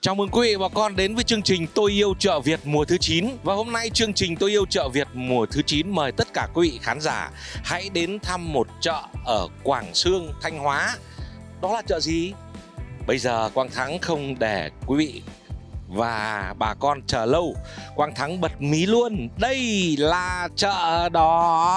Chào mừng quý vị và con đến với chương trình Tôi Yêu Chợ Việt mùa thứ 9. Và hôm nay chương trình Tôi Yêu Chợ Việt mùa thứ 9 mời tất cả quý vị khán giả hãy đến thăm một chợ ở Quảng Xương, Thanh Hóa. Đó là chợ gì? Bây giờ Quang Thắng không để quý vị và bà con chờ lâu, Quang Thắng bật mí luôn. Đây là chợ đỏ.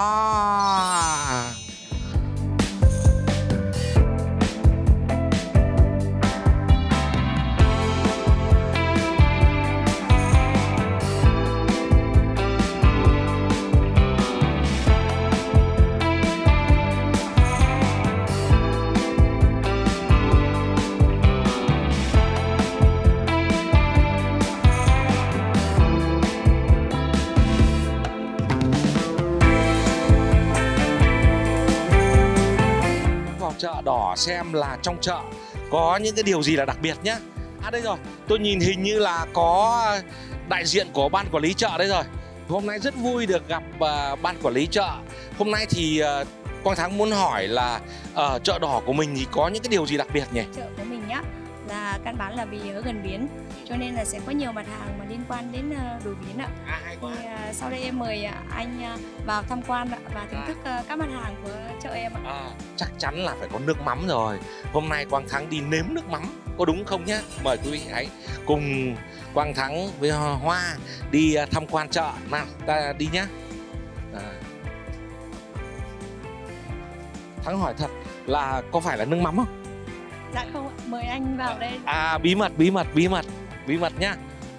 Chợ đỏ xem là trong chợ có những cái điều gì là đặc biệt nhé. À đây rồi, tôi nhìn hình như là có đại diện của ban quản lý chợ đấy rồi. Hôm nay rất vui được gặp ban quản lý chợ. Hôm nay thì Quang Thắng muốn hỏi là ở chợ đỏ của mình thì có những cái điều gì đặc biệt nhỉ? Chợ của mình nhá là căn bản là vì ở gần biển, cho nên là sẽ có nhiều mặt hàng mà liên quan đến đồ biển ạ. Thì sau đây em mời anh vào tham quan và thưởng thức các mặt hàng của chợ em ạ. Chắc chắn là phải có nước mắm rồi. Hôm nay Quang Thắng đi nếm nước mắm, có đúng không nhá? Mời quý vị hãy cùng Quang Thắng với Hoa đi tham quan chợ. Nào, ta đi nhá. Thắng hỏi thật là có phải là nước mắm không? Dạ không ạ, mời anh vào đây. Bí mật nhá.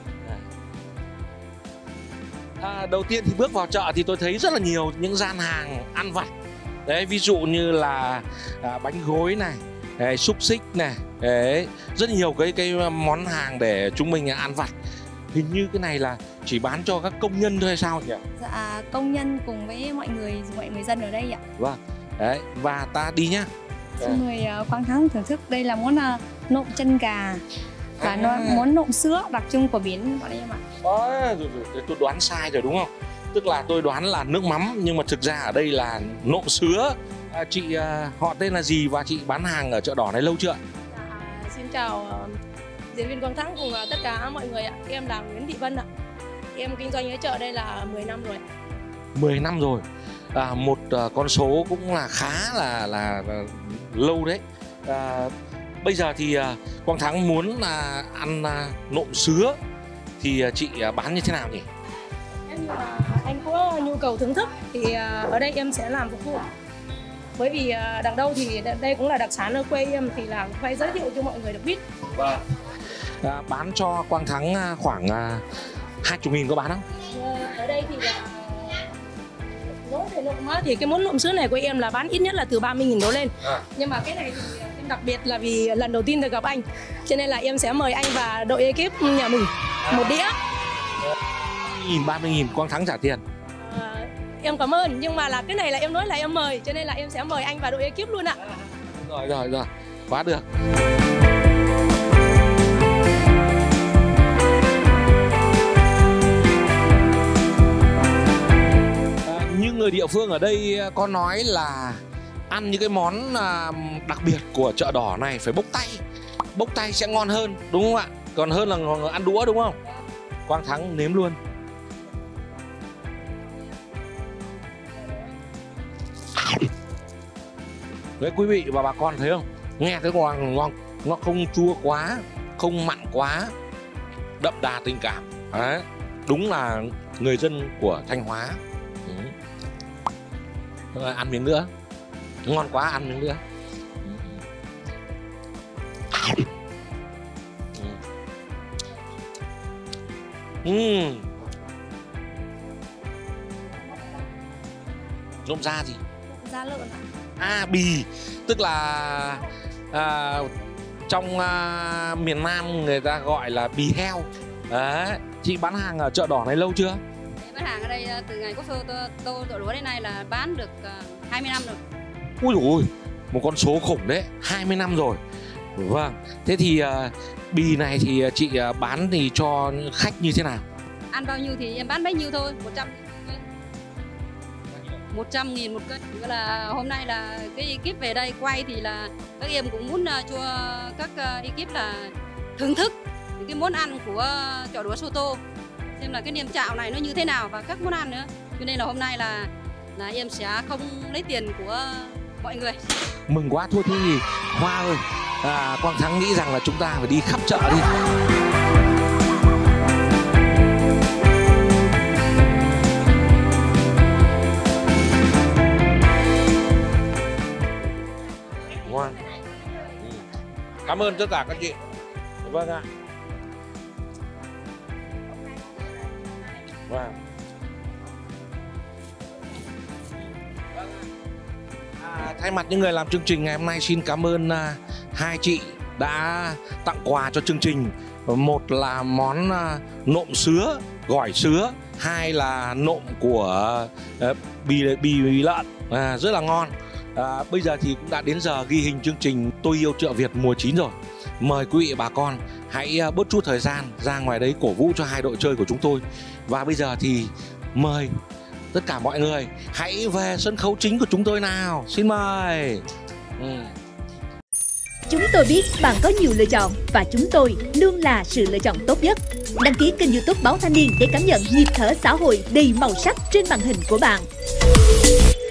Đầu tiên thì bước vào chợ thì tôi thấy rất là nhiều những gian hàng ăn vặt. Đấy, ví dụ như là bánh gối này, xúc xích này, đấy, rất nhiều cái món hàng để chúng mình ăn vặt. Hình như cái này là chỉ bán cho các công nhân thôi hay sao nhỉ? Dạ, công nhân cùng với mọi người dân ở đây ạ. Vâng, đấy, và ta đi nhá. Xin mời Quang Thắng thưởng thức. Đây là món nộm chân gà và món nộm sứa đặc trưng của biển bọn em ạ. Tôi đoán sai rồi đúng không? Tức là tôi đoán là nước mắm nhưng mà thực ra ở đây là nộm sứa. Chị họ tên là gì và chị bán hàng ở chợ đỏ này lâu chưa? Xin chào diễn viên Quang Thắng cùng tất cả mọi người ạ. Em là Nguyễn Thị Vân ạ. Em kinh doanh ở chợ đây là 10 năm rồi. 10 năm rồi. Một con số cũng là khá là lâu đấy. Bây giờ thì Quang Thắng muốn ăn nộm sứa thì chị bán như thế nào nhỉ? Nếu như mà anh có nhu cầu thưởng thức thì ở đây em sẽ làm phục vụ. Bởi vì đằng đâu thì đây cũng là đặc sản ở quê em thì là phải giới thiệu cho mọi người được biết. Vâng. Bán cho Quang Thắng khoảng 20.000 có bán không? Ở đây thì là nói về nộm thì cái món nộm sứa này của em là bán ít nhất là từ 30.000 đổ lên. Nhưng mà cái này thì em đặc biệt là vì lần đầu tiên được gặp anh, cho nên là em sẽ mời anh và đội ekip nhà mình một đĩa. 30.000 Quang Thắng trả tiền. Em cảm ơn, nhưng mà là cái này là em nói là em mời, cho nên là em sẽ mời anh và đội ekip luôn ạ. Rồi, quá được. Như người địa phương ở đây có nói là ăn những cái món đặc biệt của chợ đỏ này phải bốc tay sẽ ngon hơn, đúng không ạ? Còn hơn là ăn đũa, đúng không? Quang Thắng nếm luôn. Đấy, quý vị và bà con thấy không? Nghe thấy ngon, nó không chua quá, không mặn quá, đậm đà tình cảm. Đấy, đúng là người dân của Thanh Hóa. Ăn miếng nữa, ngon quá, ăn miếng nữa. Nộm da gì? Da lợn ạ. Bì, tức là trong miền Nam người ta gọi là bì heo. Đấy, chị bán hàng ở chợ đỏ này lâu chưa? Bán hàng ở đây từ ngày có tô lúa đến nay là bán được 20 năm rồi. Ui dồi ôi, một con số khủng đấy, 20 năm rồi. Vâng, thế thì bì này thì chị bán thì cho khách như thế nào? Ăn bao nhiêu thì em bán bấy nhiêu thôi, 100.000 một cân. Nghĩa là hôm nay là cái ekip về đây quay thì là các em cũng muốn cho các ekip là thưởng thức cái món ăn của chợ đũa Soto, xem là cái niềm chạo này nó như thế nào và các món ăn nữa. Cho nên là hôm nay là em sẽ không lấy tiền của mọi người. Mừng quá. Thôi thì Hoa ơi, Quang Thắng nghĩ rằng là chúng ta phải đi khắp chợ đi. Ngoan. Cảm ơn tất cả các chị. Vâng ạ. Vâng. Thay mặt những người làm chương trình ngày hôm nay, xin cảm ơn hai chị đã tặng quà cho chương trình. Một là món nộm sứa, gỏi sứa, hai là nộm của bì lợn, rất là ngon. Bây giờ thì cũng đã đến giờ ghi hình chương trình Tôi Yêu Chợ Việt mùa 9 rồi. Mời quý vị bà con hãy bớt chút thời gian ra ngoài đấy cổ vũ cho hai đội chơi của chúng tôi. Và bây giờ thì mời tất cả mọi người hãy về sân khấu chính của chúng tôi nào. Xin mời. Chúng tôi biết bạn có nhiều lựa chọn và chúng tôi luôn là sự lựa chọn tốt nhất. Đăng ký kênh YouTube Báo Thanh Niên để cảm nhận nhịp thở xã hội đầy màu sắc trên màn hình của bạn.